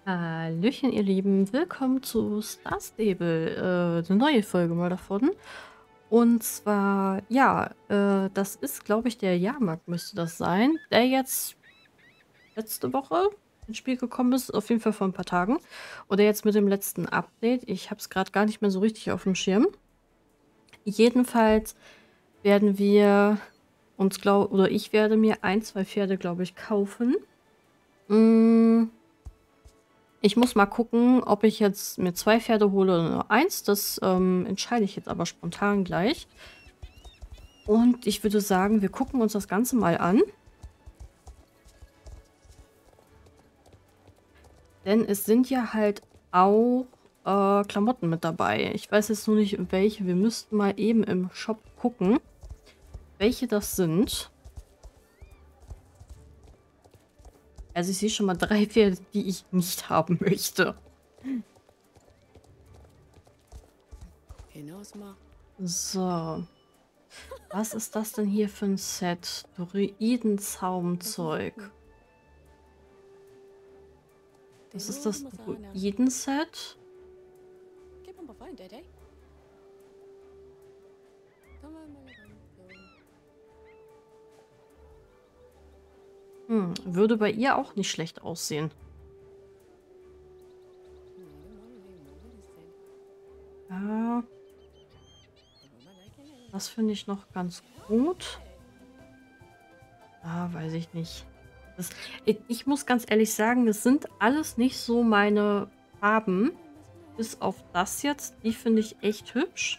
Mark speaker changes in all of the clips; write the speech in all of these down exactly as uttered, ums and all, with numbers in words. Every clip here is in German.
Speaker 1: Hallöchen, ihr Lieben. Willkommen zu Star Stable. Äh, eine neue Folge mal davon. Und zwar, ja, äh, das ist, glaube ich, der Jahrmarkt müsste das sein, der jetzt letzte Woche ins Spiel gekommen ist. Auf jeden Fall vor ein paar Tagen. Oder jetzt mit dem letzten Update. Ich habe es gerade gar nicht mehr so richtig auf dem Schirm. Jedenfalls werden wir uns, glaub, oder ich werde mir ein, zwei Pferde, glaube ich, kaufen. Mm. Ich muss mal gucken, ob ich jetzt mir zwei Pferde hole oder nur eins. Das ähm, entscheide ich jetzt aber spontan gleich. Und ich würde sagen, wir gucken uns das Ganze mal an. Denn es sind ja halt auch äh, Klamotten mit dabei. Ich weiß jetzt nur nicht, welche. Wir müssten mal eben im Shop gucken, welche das sind. Also ich sehe schon mal drei Pferde, die ich nicht haben möchte. So. Was ist das denn hier für ein Set? Druidenzaumzeug. Was ist das Druiden-Set? Hm, würde bei ihr auch nicht schlecht aussehen. Ja, das finde ich noch ganz gut. Ah, weiß ich nicht. Das, ich, ich muss ganz ehrlich sagen, das sind alles nicht so meine Farben. Bis auf das jetzt. Die finde ich echt hübsch.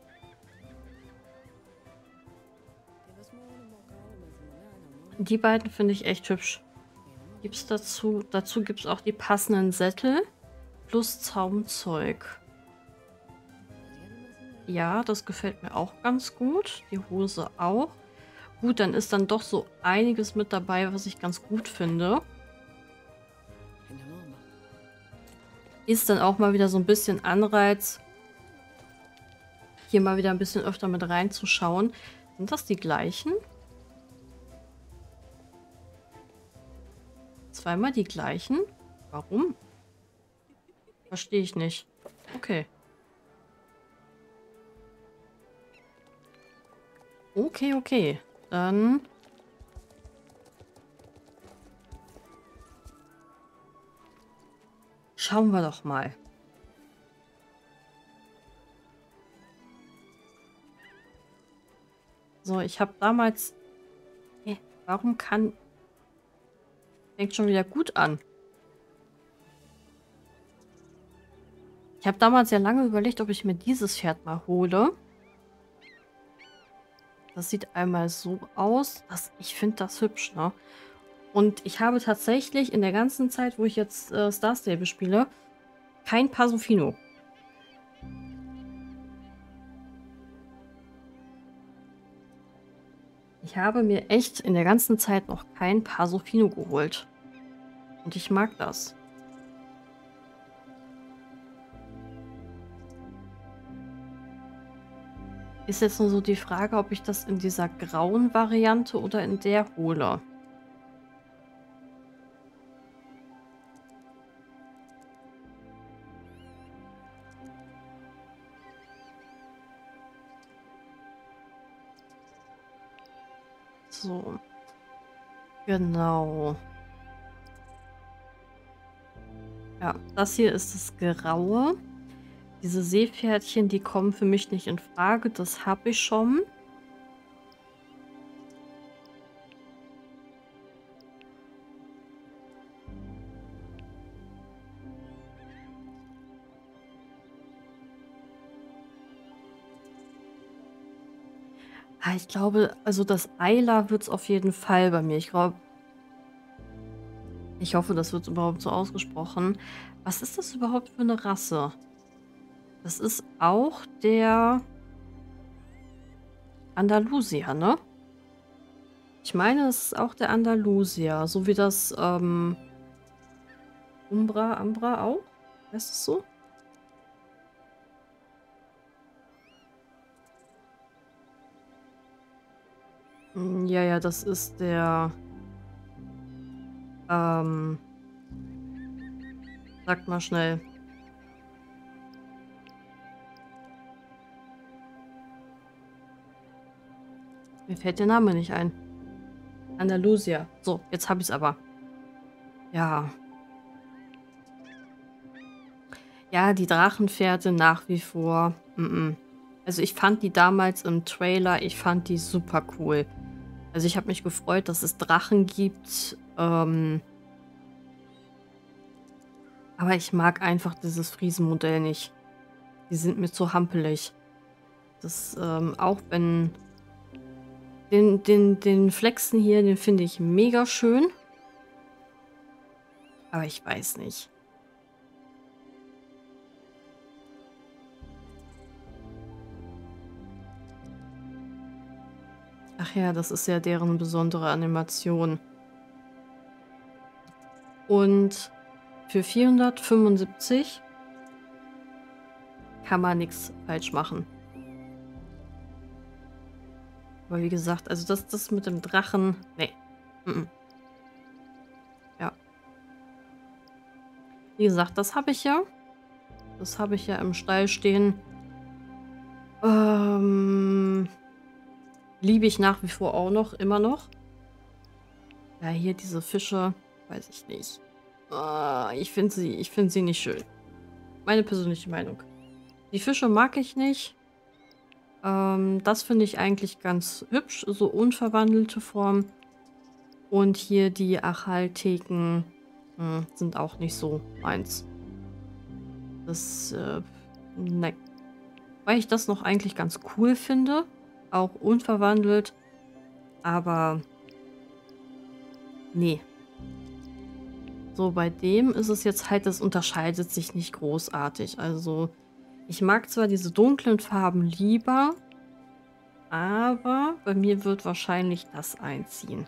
Speaker 1: Die beiden finde ich echt hübsch. Gibt's dazu, dazu gibt es auch die passenden Sättel plus Zaumzeug. Ja, das gefällt mir auch ganz gut. Die Hose auch. Gut, dann ist dann doch so einiges mit dabei, was ich ganz gut finde. Ist dann auch mal wieder so ein bisschen Anreiz, hier mal wieder ein bisschen öfter mit reinzuschauen. Sind das die gleichen? Zweimal die gleichen? Warum? Verstehe ich nicht. Okay. Okay, okay. Dann schauen wir doch mal. So, ich habe damals... Hä, warum kann... Fängt schon wieder gut an. Ich habe damals ja lange überlegt, ob ich mir dieses Pferd mal hole. Das sieht einmal so aus. Das, ich finde das hübsch, ne? Und ich habe tatsächlich in der ganzen Zeit, wo ich jetzt äh, Star Stable spiele, kein Pasofino. Ich habe mir echt in der ganzen Zeit noch kein Pasofino geholt. Und ich mag das. Ist jetzt nur so die Frage, ob ich das in dieser grauen Variante oder in der hole. So. Genau. Ja, das hier ist das Graue. Diese Seepferdchen, die kommen für mich nicht in Frage. Das habe ich schon. Ah, ich glaube, also das Ayla wird es auf jeden Fall bei mir. Ich glaube, ich hoffe, das wird überhaupt so ausgesprochen. Was ist das überhaupt für eine Rasse? Das ist auch der Andalusier, ne? Ich meine, es ist auch der Andalusier, so wie das ähm, Umbra, Ambra auch. Heißt es so? Mm, ja, ja, das ist der ähm, Sagt mal schnell. Mir fällt der Name nicht ein. Andalusia. So, jetzt habe ich es aber. Ja. Ja, die Drachenpferde nach wie vor. Mm -mm. Also ich fand die damals im Trailer, ich fand die super cool. Also ich habe mich gefreut, dass es Drachen gibt. Ähm, aber ich mag einfach dieses Friesenmodell nicht. Die sind mir zu hampelig. Das, ähm, auch wenn den, den, den Flexen hier, den finde ich mega schön. Aber ich weiß nicht. Ach ja, das ist ja deren besondere Animation. Und für vierhundertfünfundsiebzig kann man nichts falsch machen. Aber wie gesagt, also das, das mit dem Drachen, nee. Mm -mm. Ja. Wie gesagt, das habe ich ja. Das habe ich ja im Stall stehen. Ähm, liebe ich nach wie vor auch noch, immer noch. Ja, hier diese Fische, weiß ich nicht. Äh, ich finde sie, ich finde sie nicht schön. Meine persönliche Meinung. Die Fische mag ich nicht. Ähm, das finde ich eigentlich ganz hübsch, so unverwandelte Form. Und hier die Achaltheken hm, sind auch nicht so meins. Das, äh, ne. Weil ich das noch eigentlich ganz cool finde. Auch unverwandelt. Aber nee. So, bei dem ist es jetzt halt, das unterscheidet sich nicht großartig. Also, ich mag zwar diese dunklen Farben lieber, aber bei mir wird wahrscheinlich das einziehen.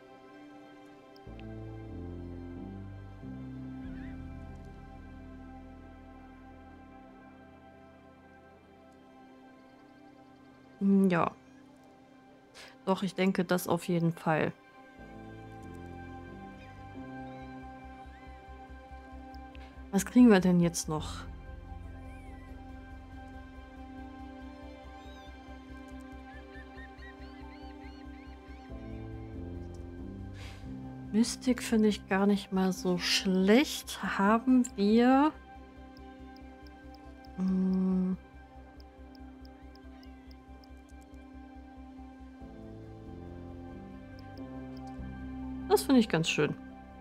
Speaker 1: Hm, ja. Doch, ich denke, das auf jeden Fall. Was kriegen wir denn jetzt noch? Mystik finde ich gar nicht mal so schlecht. Haben wir... Hm, das finde ich ganz schön.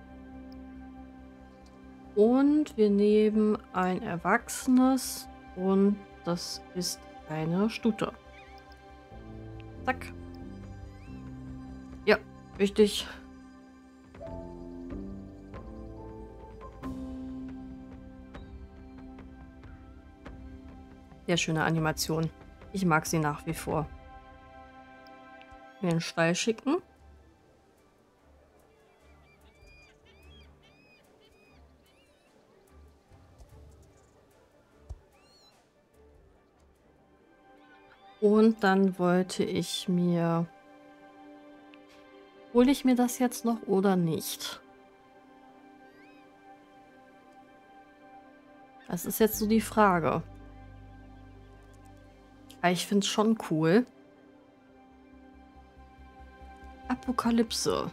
Speaker 1: Und wir nehmen ein Erwachsenes und das ist eine Stute. Zack. Ja, richtig. Sehr schöne Animation. Ich mag sie nach wie vor. In den Stall schicken. Und dann wollte ich mir... Hole ich mir das jetzt noch oder nicht? Das ist jetzt so die Frage. Aber ich finde es schon cool. Apokalypse.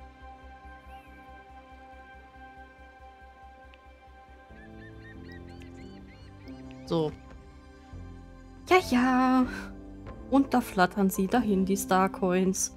Speaker 1: So. Ja, ja. Und da flattern sie dahin, die Starcoins.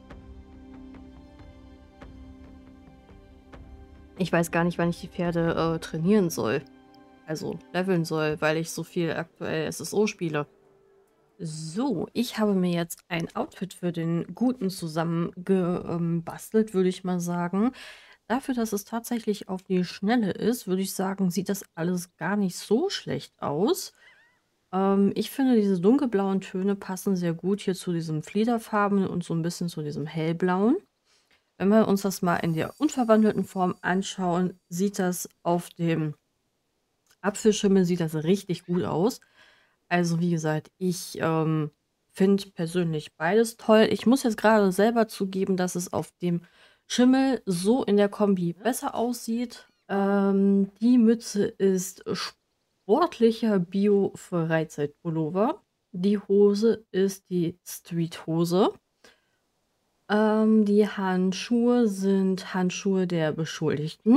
Speaker 1: Ich weiß gar nicht, wann ich die Pferde äh, trainieren soll. Also leveln soll, weil ich so viel aktuell S S O spiele. So, ich habe mir jetzt ein Outfit für den Guten zusammengebastelt, würde ich mal sagen. Dafür, dass es tatsächlich auf die Schnelle ist, würde ich sagen, sieht das alles gar nicht so schlecht aus. Ähm, ich finde, diese dunkelblauen Töne passen sehr gut hier zu diesem Fliederfarben und so ein bisschen zu diesem hellblauen. Wenn wir uns das mal in der unverwandelten Form anschauen, sieht das auf dem Apfelschimmel sieht das richtig gut aus. Also wie gesagt, ich ähm, finde persönlich beides toll. Ich muss jetzt gerade selber zugeben, dass es auf dem Schimmel so in der Kombi besser aussieht. Ähm, die Mütze ist sportlicher Bio-Freizeitpullover. Die Hose ist die Street-Hose. Ähm, die Handschuhe sind Handschuhe der Beschuldigten.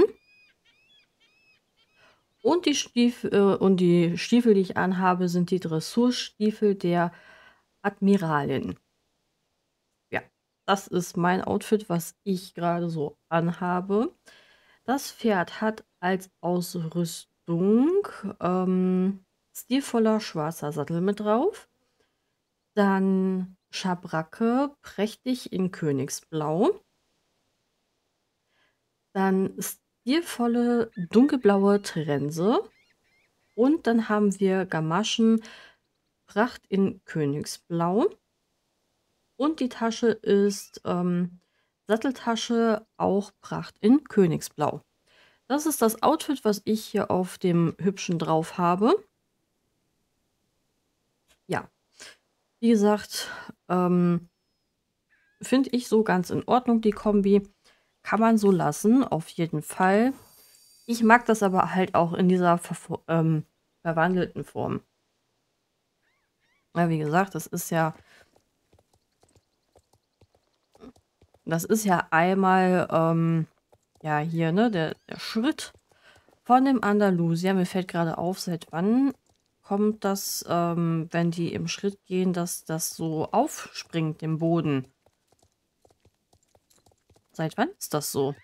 Speaker 1: Und die Stiefel, äh, und die Stiefel, die ich anhabe, sind die Dressurstiefel der Admiralin. Ja, das ist mein Outfit, was ich gerade so anhabe. Das Pferd hat als Ausrüstung ähm, stilvoller schwarzer Sattel mit drauf. Dann Schabracke, prächtig in Königsblau. Dann stilvolle dunkelblaue Trense. Und dann haben wir Gamaschen, Pracht in Königsblau. Und die Tasche ist ähm, Satteltasche, auch Pracht in Königsblau. Das ist das Outfit, was ich hier auf dem Hübschen drauf habe. Ja, wie gesagt, ähm, finde ich so ganz in Ordnung, die Kombi. Kann man so lassen, auf jeden Fall. Ich mag das aber halt auch in dieser ver ähm, verwandelten Form. Ja, wie gesagt, das ist ja, das ist ja einmal, ähm, ja, hier, ne, der, der Schritt von dem Andalusier. Mir fällt gerade auf, seit wann kommt das, ähm, wenn die im Schritt gehen, dass das so aufspringt, dem Boden. Seit wann ist das so?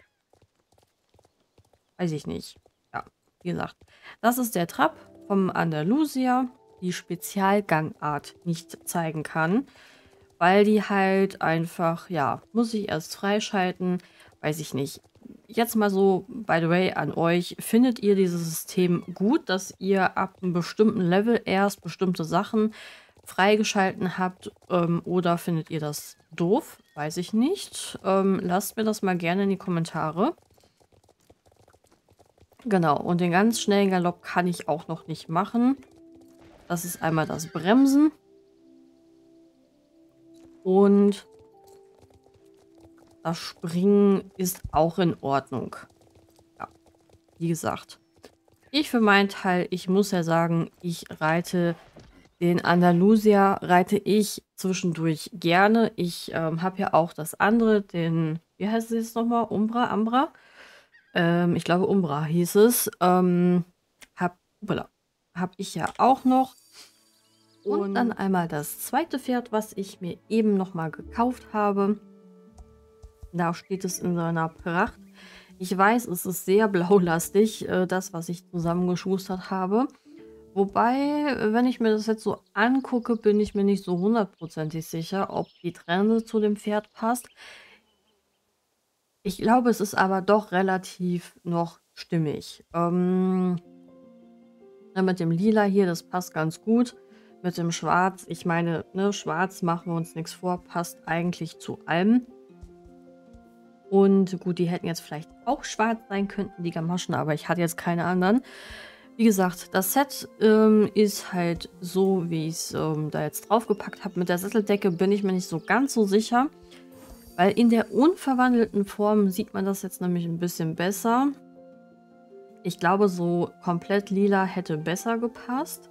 Speaker 1: Weiß ich nicht. Ja, wie gesagt, das ist der Trab vom Andalusier, die Spezialgangart nicht zeigen kann, weil die halt einfach, ja, muss ich erst freischalten, weiß ich nicht. Jetzt mal so, by the way, an euch. Findet ihr dieses System gut, dass ihr ab einem bestimmten Level erst bestimmte Sachen freigeschalten habt, ähm, oder findet ihr das doof? Weiß ich nicht. Ähm, lasst mir das mal gerne in die Kommentare. Genau, und den ganz schnellen Galopp kann ich auch noch nicht machen. Das ist einmal das Bremsen. Und das Springen ist auch in Ordnung. Ja, wie gesagt. Ich für meinen Teil, ich muss ja sagen, ich reite den Andalusier, reite ich zwischendurch gerne. Ich ähm, habe ja auch das andere, den, wie heißt es jetzt nochmal? Umbra, Ambra? Ähm, ich glaube, Umbra hieß es. Ähm, hab, voilà, hab ich ja auch noch. Und dann einmal das zweite Pferd, was ich mir eben nochmal gekauft habe. Da steht es in seiner Pracht. Ich weiß, es ist sehr blaulastig, äh, das, was ich zusammengeschustert habe. Wobei, wenn ich mir das jetzt so angucke, bin ich mir nicht so hundertprozentig sicher, ob die Trense zu dem Pferd passt. Ich glaube, es ist aber doch relativ noch stimmig. Ähm, ja, mit dem Lila hier, das passt ganz gut. Mit dem Schwarz, ich meine, ne, Schwarz machen wir uns nichts vor, passt eigentlich zu allem. Und gut, die hätten jetzt vielleicht auch schwarz sein könnten, die Gamaschen, aber ich hatte jetzt keine anderen. Wie gesagt, das Set ähm, ist halt so, wie ich es ähm, da jetzt draufgepackt habe. Mit der Satteldecke bin ich mir nicht so ganz so sicher, weil in der unverwandelten Form sieht man das jetzt nämlich ein bisschen besser. Ich glaube, so komplett lila hätte besser gepasst.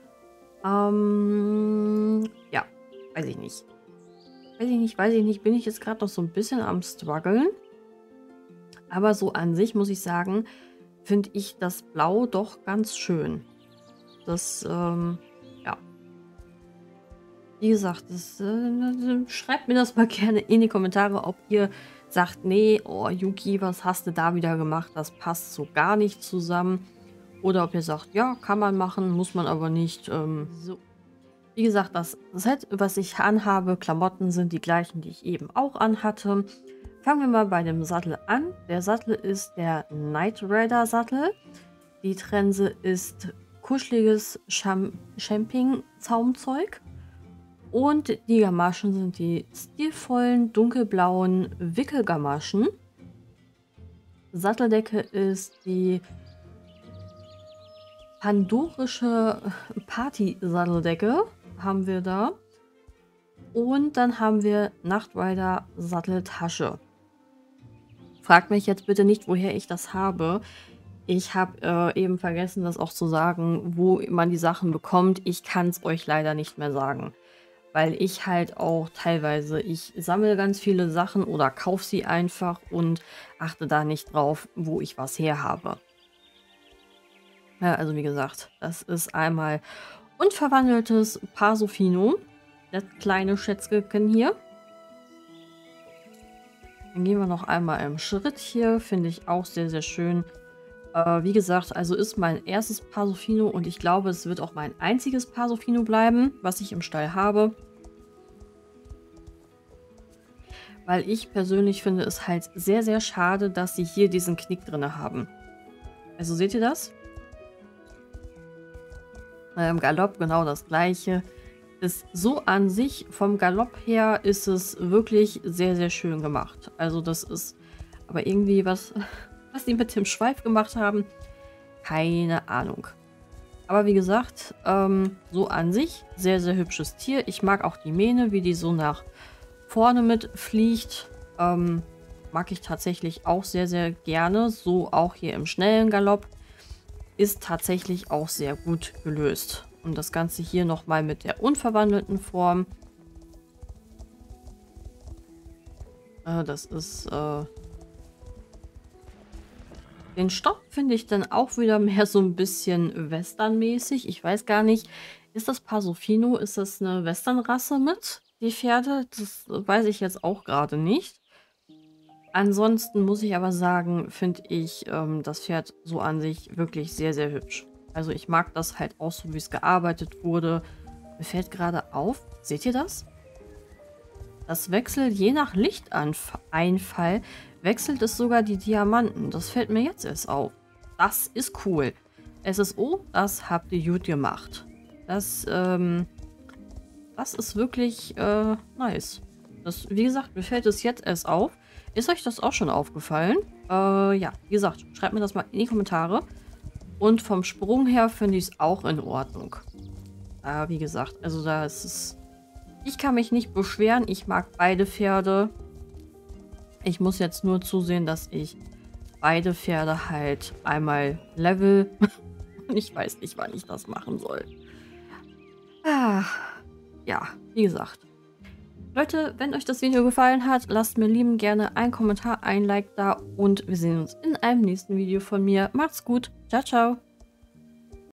Speaker 1: Ähm, ja, weiß ich nicht. Weiß ich nicht, weiß ich nicht. Bin ich jetzt gerade noch so ein bisschen am struggeln. Aber so an sich muss ich sagen, finde ich das Blau doch ganz schön. Das, ähm, ja. Wie gesagt, das, äh, schreibt mir das mal gerne in die Kommentare, ob ihr sagt, nee, oh Yuki, was hast du da wieder gemacht? Das passt so gar nicht zusammen. Oder ob ihr sagt, ja, kann man machen, muss man aber nicht. Ähm, so. Wie gesagt, das Set, was ich anhabe, Klamotten sind die gleichen, die ich eben auch anhatte. Fangen wir mal bei dem Sattel an. Der Sattel ist der Knight Rider Sattel. Die Trense ist kuscheliges Champing-Zaumzeug. Und die Gamaschen sind die stilvollen dunkelblauen Wickelgamaschen. Satteldecke ist die pandorische Party-Satteldecke. Haben wir da. Und dann haben wir Nachtrider Satteltasche. Fragt mich jetzt bitte nicht, woher ich das habe. Ich habe äh, eben vergessen, das auch zu sagen, wo man die Sachen bekommt. Ich kann es euch leider nicht mehr sagen, weil ich halt auch teilweise, ich sammle ganz viele Sachen oder kaufe sie einfach und achte da nicht drauf, wo ich was her habe. Ja, also wie gesagt, das ist einmal unverwandeltes Pasofino, das kleine Schätzchen hier. Dann gehen wir noch einmal im Schritt hier, finde ich auch sehr, sehr schön. Äh, wie gesagt, also ist mein erstes Pasofino und ich glaube, es wird auch mein einziges Pasofino bleiben, was ich im Stall habe. Weil ich persönlich finde es halt sehr, sehr schade, dass sie hier diesen Knick drin haben. Also seht ihr das? Äh, Im Galopp genau das gleiche. Ist so an sich, vom Galopp her, ist es wirklich sehr, sehr schön gemacht. Also das ist aber irgendwie was, was die mit dem Schweif gemacht haben, keine Ahnung. Aber wie gesagt, ähm, so an sich sehr, sehr hübsches Tier. Ich mag auch die Mähne, wie die so nach vorne mitfliegt. Ähm, mag ich tatsächlich auch sehr, sehr gerne. So auch hier im schnellen Galopp. Ist tatsächlich auch sehr gut gelöst. Und das Ganze hier nochmal mit der unverwandelten Form. Äh, das ist... Äh, den Stock finde ich dann auch wieder mehr so ein bisschen westernmäßig. Ich weiß gar nicht, ist das Pasofino, ist das eine Westernrasse mit, die Pferde? Das weiß ich jetzt auch gerade nicht. Ansonsten muss ich aber sagen, finde ich ähm, das Pferd so an sich wirklich sehr, sehr hübsch. Also ich mag das halt auch so, wie es gearbeitet wurde. Mir fällt gerade auf, seht ihr das? Das wechselt je nach Lichteinfall, wechselt es sogar die Diamanten. Das fällt mir jetzt erst auf. Das ist cool. S S O, das habt ihr gut gemacht. Das, ähm, das ist wirklich äh, nice. Das, wie gesagt, mir fällt es jetzt erst auf. Ist euch das auch schon aufgefallen? Äh, ja, wie gesagt, schreibt mir das mal in die Kommentare. Und vom Sprung her finde ich es auch in Ordnung. Äh, wie gesagt, also da ist es... Ich kann mich nicht beschweren. Ich mag beide Pferde. Ich muss jetzt nur zusehen, dass ich beide Pferde halt einmal level. Und ich weiß nicht, wann ich das machen soll. Ah, ja, wie gesagt. Leute, wenn euch das Video gefallen hat, lasst mir liebend gerne einen Kommentar, ein Like da und wir sehen uns in einem nächsten Video von mir. Macht's gut. Ciao, ciao.